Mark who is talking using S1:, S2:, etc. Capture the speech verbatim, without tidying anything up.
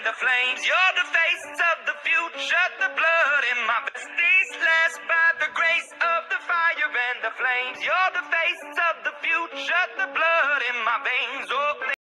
S1: the flames. You're the face of the future, the blood in my veins. These last by the grace of the fire and the flames. You're the face of the future, the blood in my veins. Oh,